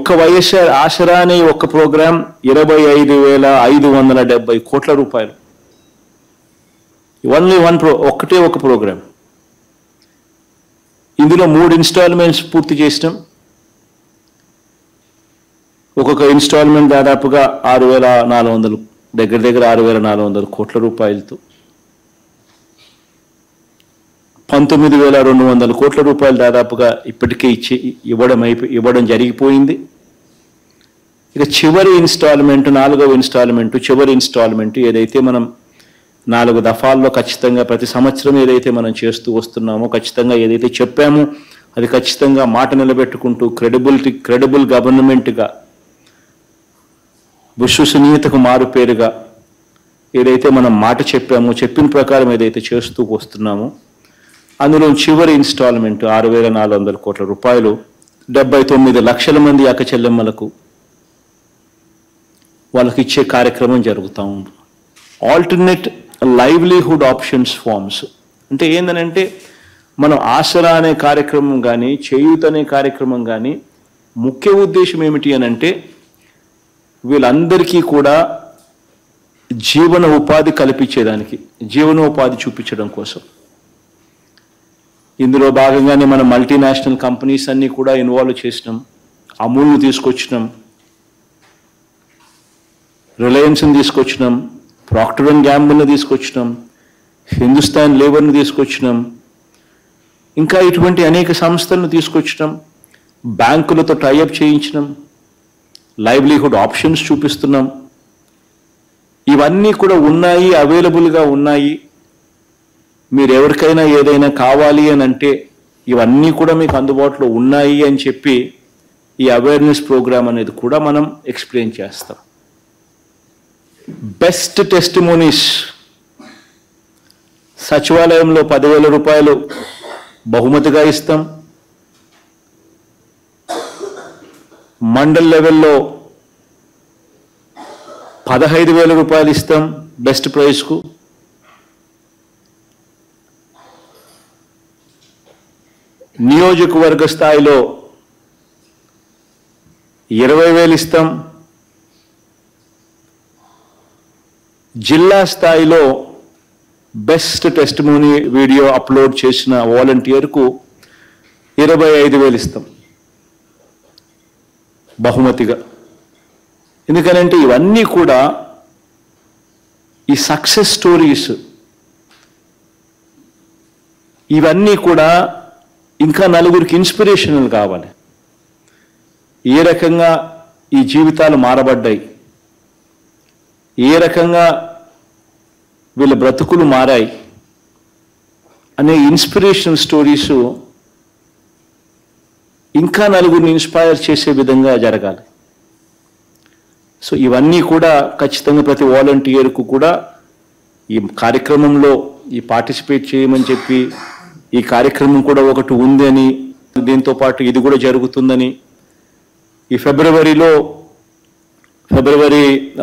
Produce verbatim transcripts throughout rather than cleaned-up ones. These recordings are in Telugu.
ఒక్క వైఎస్ఆర్ ఆసరా అనే ఒక్క ప్రోగ్రాం ఇరవై ఐదు వేల ఐదు వందల డెబ్బై కోట్ల రూపాయలు. ఓన్లీ వన్ ప్రో ఒక్కటే ఒక ప్రోగ్రాం. ఇందులో మూడు ఇన్స్టాల్మెంట్స్ పూర్తి చేసినాం. ఒక్కొక్క ఇన్స్టాల్మెంట్ దాదాపుగా ఆరు వేల నాలుగు వందలు దగ్గర దగ్గర ఆరు వేల నాలుగు వందల కోట్ల రూపాయలతో పంతొమ్మిది వేల రెండు వందల కోట్ల రూపాయలు దాదాపుగా ఇప్పటికే ఇచ్చి ఇవ్వడం అయిపోయి ఇవ్వడం జరిగిపోయింది. ఇక చివరి ఇన్స్టాల్మెంట్ నాలుగవ ఇన్స్టాల్మెంట్ చివరి ఇన్స్టాల్మెంట్ ఏదైతే మనం నాలుగు దఫాల్లో ఖచ్చితంగా ప్రతి సంవత్సరం ఏదైతే మనం చేస్తూ వస్తున్నామో, ఖచ్చితంగా ఏదైతే చెప్పామో అది ఖచ్చితంగా మాట నిలబెట్టుకుంటూ క్రెడిబిలిటీ క్రెడిబుల్ గవర్నమెంట్గా, విశ్వసనీయతకు మారు పేరుగా ఏదైతే మనం మాట చెప్పామో చెప్పిన ప్రకారం ఏదైతే చేస్తూ వస్తున్నామో అందులో చివరి ఇన్స్టాల్మెంట్ ఆరు వేల నాలుగు వందల కోట్ల రూపాయలు డెబ్బై తొమ్మిది లక్షల మంది అక్క చెల్లెమ్మలకు వాళ్ళకి ఇచ్చే కార్యక్రమం జరుగుతూ ఉంది. ఆల్టర్నేట్ లైవ్లీహుడ్ ఆప్షన్స్ ఫార్మ్స్ అంటే ఏంటంటే మనం ఆసరా అనే కార్యక్రమం కానీ చేయూత అనే కార్యక్రమం కానీ ముఖ్య ఉద్దేశం ఏమిటి అని అంటే వీళ్ళందరికీ కూడా జీవన ఉపాధి కల్పించేదానికి, జీవనోపాధి చూపించడం కోసం. ఇందులో భాగంగానే మనం మల్టీనేషనల్ కంపెనీస్ అన్నీ కూడా ఇన్వాల్వ్ చేసినాం. అమూల్ని తీసుకొచ్చినాం, రిలయన్స్ని తీసుకొచ్చినాం, ప్రాక్టర్ అండ్ గ్యాంబుల్ని తీసుకొచ్చినాం, హిందుస్థాన్ లేబర్ని తీసుకొచ్చినాం, ఇంకా ఇటువంటి అనేక సంస్థలను తీసుకొచ్చినాం, బ్యాంకులతో టైఅప్ చేయించినాం, లైవ్లీహుడ్ ఆప్షన్స్ చూపిస్తున్నాం. ఇవన్నీ కూడా ఉన్నాయి, అవైలబుల్గా ఉన్నాయి. మీరు ఎవరికైనా ఏదైనా కావాలి అని అంటే ఇవన్నీ కూడా మీకు అందుబాటులో ఉన్నాయి అని చెప్పి ఈ అవేర్నెస్ ప్రోగ్రామ్ అనేది కూడా మనం ఎక్స్ప్లెయిన్ చేస్తాం. బెస్ట్ టెస్టిమోనీస్ సచివాలయంలో పదివేల రూపాయలు బహుమతిగా ఇస్తాం. మండల్ లెవెల్లో పదహైదు వేల రూపాయలు ఇస్తాం బెస్ట్ ప్రైజ్కు. నియోజకవర్గ స్థాయిలో ఇరవై వేలు ఇస్తాం. జిల్లా స్థాయిలో బెస్ట్ టెస్టిమోనీ వీడియో అప్లోడ్ చేసిన వాలంటీర్కు ఇరవై ఐదు వేలు ఇస్తాం బహుమతిగా. ఎందుకనంటే ఇవన్నీ కూడా ఈ సక్సెస్ స్టోరీస్, ఇవన్నీ కూడా ఇంకా నలుగురికి ఇన్స్పిరేషనల్ కావాలి. ఏ రకంగా ఈ జీవితాలు మారబడ్డాయి, ఏ రకంగా వీళ్ళ బ్రతుకులు మారాయి అనే ఇన్స్పిరేషనల్ స్టోరీస్ ఇంకా నలుగురిని ఇన్స్పైర్ చేసే విధంగా జరగాలి. సో ఇవన్నీ కూడా ఖచ్చితంగా ప్రతి వాలంటీర్కు కూడా ఈ కార్యక్రమంలో ఈ పార్టిసిపేట్ చేయమని చెప్పి, ఈ కార్యక్రమం కూడా ఒకటి ఉందని, దీంతో పాటు ఇది కూడా జరుగుతుందని, ఈ ఫిబ్రవరిలో ఫిబ్రవరి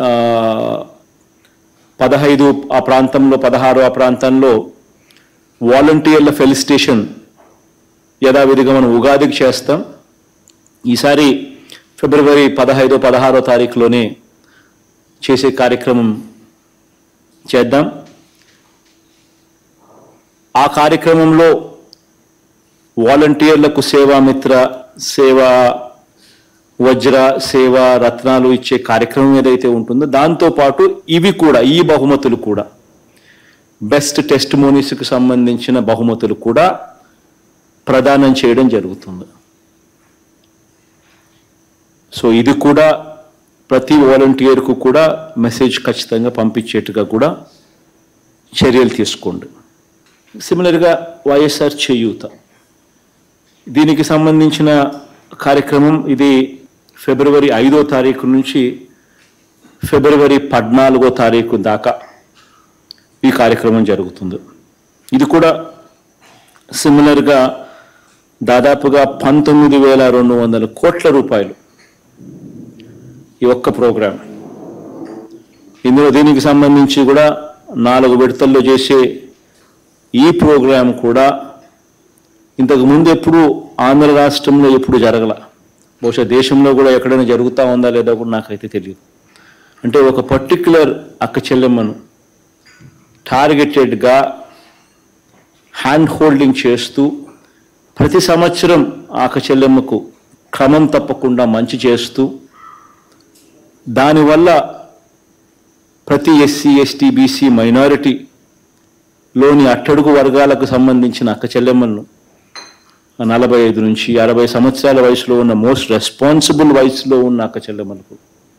పదహైదు ఆ ప్రాంతంలో పదహారు ఆ ప్రాంతంలో వాలంటీర్ల ఫెలిసిటేషన్ యథావిధిగా మనం ఉగాదికి చేస్తాం. ఈసారి ఫిబ్రవరి పదహైదో పదహారో తారీఖులోనే చేసే కార్యక్రమం చేద్దాం. ఆ కార్యక్రమంలో వాలంటీర్లకు సేవామిత్ర, సేవా వజ్ర, సేవా రత్నాలు ఇచ్చే కార్యక్రమం ఏదైతే ఉంటుందో దాంతోపాటు ఇవి కూడా, ఈ బహుమతులు కూడా బెస్ట్ టెస్టిమోనీస్కి సంబంధించిన బహుమతులు కూడా ప్రదానం చేయడం జరుగుతుంది. సో ఇది కూడా ప్రతి వాలంటీర్కు కూడా మెసేజ్ ఖచ్చితంగా పంపించేట్టుగా కూడా చర్యలు తీసుకోండి. సిమిలర్గా వైఎస్ఆర్ చేయూత, దీనికి సంబంధించిన కార్యక్రమం ఇది ఫిబ్రవరి ఐదో తారీఖు నుంచి ఫిబ్రవరి పద్నాలుగో తారీఖు దాకా ఈ కార్యక్రమం జరుగుతుంది. ఇది కూడా సిమిలర్గా దాదాపుగా పంతొమ్మిది వేల రెండు వందల కోట్ల రూపాయలు ఈ ఒక్క ప్రోగ్రాం. ఇందులో దీనికి సంబంధించి కూడా నాలుగు విడతల్లో చేసే ఈ ప్రోగ్రాం కూడా ఇంతకు ముందు ఎప్పుడు ఆంధ్ర రాష్ట్రంలో ఎప్పుడు జరగల. బహుశా దేశంలో కూడా ఎక్కడైనా జరుగుతూ ఉందా లేదా కూడా నాకైతే తెలియదు. అంటే ఒక పర్టిక్యులర్ అక్క చెల్లెమ్మను టార్గెటెడ్గా హ్యాండ్ హోల్డింగ్ చేస్తూ ప్రతి సంవత్సరం ఆ అక్క చెల్లెమ్మకు క్రమం తప్పకుండా మంచి చేస్తూ దానివల్ల ప్రతి ఎస్సీ ఎస్టీ బీసీ మైనారిటీలోని అట్టడుగు వర్గాలకు సంబంధించిన అక్క చెల్లెమ్మలను నలభై ఐదు నుంచి అరవై సంవత్సరాల వయసులో ఉన్న మోస్ట్ రెస్పాన్సిబుల్ వయసులో ఉన్న అక్క చెల్లెమ్మలకు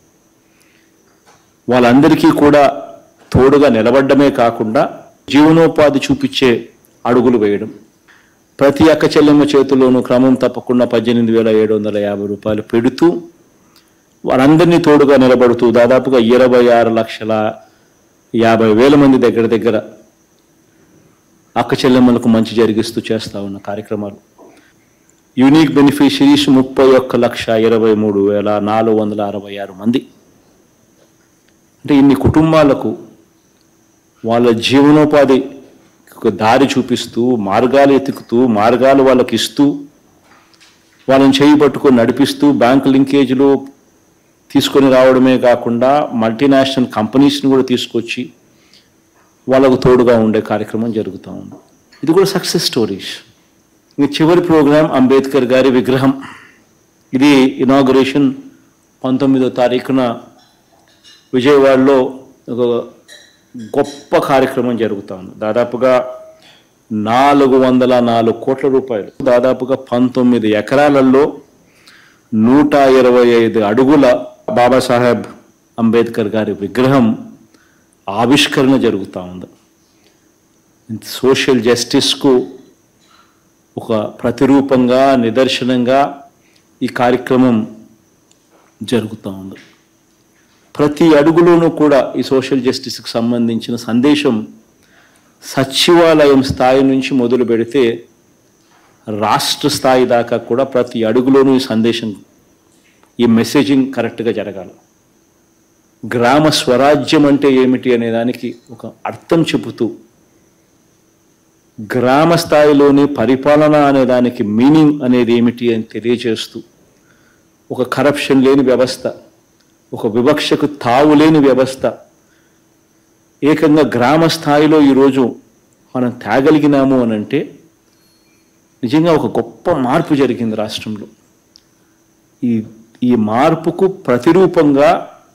వాళ్ళందరికీ కూడా తోడుగా నిలబడమే కాకుండా జీవనోపాధి చూపించే అడుగులు వేయడం. ప్రతి అక్క చెల్లెమ్మ చేతుల్లోనూ క్రమం తప్పకుండా పద్దెనిమిది వేల ఏడు వందల యాభై రూపాయలు పెడుతూ వారందరినీ తోడుగా నిలబడుతూ దాదాపుగా ఇరవై ఆరు లక్షల యాభై వేల మంది దగ్గర దగ్గర అక్క చెల్లెమ్మలకు మంచి జరిగిస్తూ చేస్తూ ఉన్న కార్యక్రమాలు. యూనిక్ బెనిఫిషరీస్ ముప్పై ఒక్క లక్ష ఇరవై మూడు వేల నాలుగు వందల అరవై ఆరు మంది. అంటే ఇన్ని కుటుంబాలకు వాళ్ళ జీవనోపాధి దారి చూపిస్తూ మార్గాలు ఎతుకుతూ మార్గాలు వాళ్ళకి ఇస్తూ వాళ్ళని చేయి పట్టుకొని నడిపిస్తూ బ్యాంకు లింకేజీలు తీసుకొని రావడమే కాకుండా మల్టీనేషనల్ కంపెనీస్ని కూడా తీసుకొచ్చి వాళ్ళకు తోడుగా ఉండే కార్యక్రమం జరుగుతూ ఉంది. ఇది కూడా సక్సెస్ స్టోరీస్. ఇంక చివరి ప్రోగ్రాం అంబేద్కర్ గారి విగ్రహం. ఇది ఇనాగరేషన్ పంతొమ్మిదో తారీఖున విజయవాడలో ఒక గొప్ప కార్యక్రమం జరుగుతూ ఉంది. దాదాపుగా నాలుగు వందల నాలుగు కోట్ల రూపాయలు, దాదాపుగా పంతొమ్మిది ఎకరాలలో నూట ఇరవై ఐదు అడుగుల బాబాసాహెబ్ అంబేద్కర్ గారి విగ్రహం ఆవిష్కరణ జరుగుతూ ఉంది. సోషల్ జస్టిస్కు ఒక ప్రతిరూపంగా నిదర్శనంగా ఈ కార్యక్రమం జరుగుతూ ఉంది. ప్రతి అడుగులోనూ కూడా ఈ సోషల్ జస్టిస్కి సంబంధించిన సందేశం సచివాలయం స్థాయి నుంచి మొదలు పెడితే రాష్ట్ర స్థాయి దాకా కూడా ప్రతి అడుగులోనూ ఈ సందేశం, ఈ మెసేజింగ్ కరెక్ట్గా జరగాలి. గ్రామ స్వరాజ్యం అంటే ఏమిటి అనే దానికి ఒక అర్థం చెబుతూ, గ్రామ స్థాయిలోని పరిపాలన అనే దానికి మీనింగ్ అనేది ఏమిటి అని తెలియజేస్తూ, ఒక కరప్షన్ లేని వ్యవస్థ, ఒక వివక్షకు తావు లేని వ్యవస్థ ఏకంగా గ్రామ స్థాయిలో ఈరోజు మనం తేగలిగినాము అని అంటే నిజంగా ఒక గొప్ప మార్పు జరిగింది రాష్ట్రంలో. ఈ ఈ మార్పుకు ప్రతిరూపంగా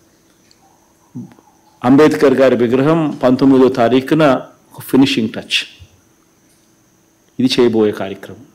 అంబేద్కర్ గారి విగ్రహం పంతొమ్మిదో తారీఖున ఒక ఫినిషింగ్ టచ్ ఇది చేయబోయే కార్యక్రమం.